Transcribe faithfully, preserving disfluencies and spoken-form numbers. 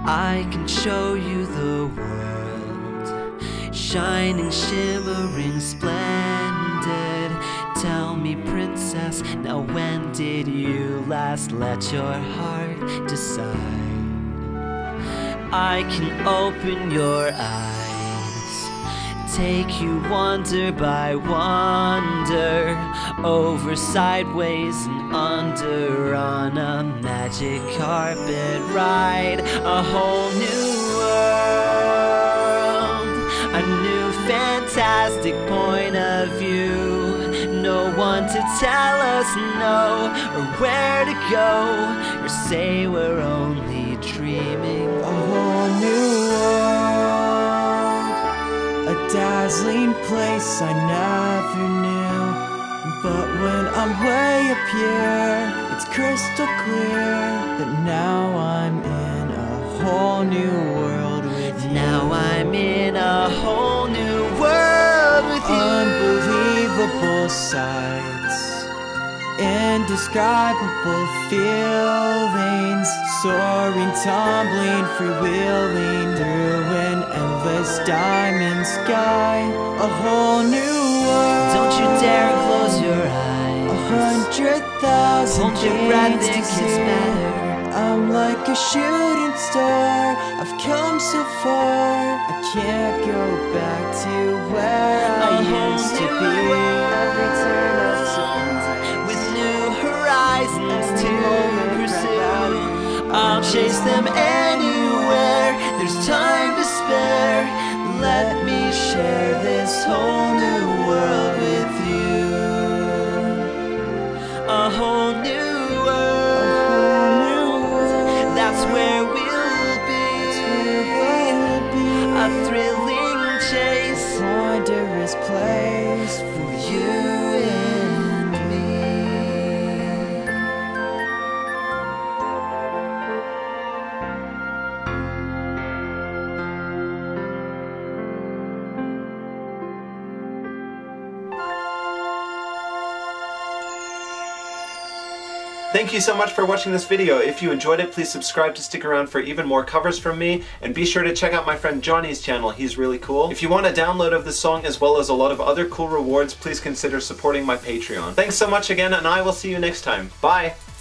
I can show you the world, shining, shimmering, splendid. Tell me, princess, now when did you last let your heart decide? I can open your eyes, take you wonder by wonder, over, sideways, and under, on a magic carpet ride. A whole new world, a new fantastic point of view. No one to tell us no, or where to go, or say we're only dreaming. A whole new world, a dazzling place I never knew. But when I'm way up here, it's crystal clear that now I'm in a whole new world with you. Now I'm in a whole new world with you. Unbelievable sights, indescribable feelings, soaring, tumbling, freewheeling through an endless diamond sky. A whole new world. Don't you dare close your eyes. A hundred thousand Hold your breath, things it to gets see. better. I'm like a shooting star, I've come so far, I can't go back to where I used to be. Every turn of surprise, with new horizons to pursue, I'll chase them anywhere. There's time to spare. Let me share this whole new world with you. A whole new world, that's where we'll be. A thrilling chase, wondrous place for you and me. Thank you so much for watching this video. If you enjoyed it, please subscribe to stick around for even more covers from me, and be sure to check out my friend Johnny's channel. He's really cool. If you want a download of this song as well as a lot of other cool rewards, please consider supporting my Patreon. Thanks so much again, and I will see you next time. Bye!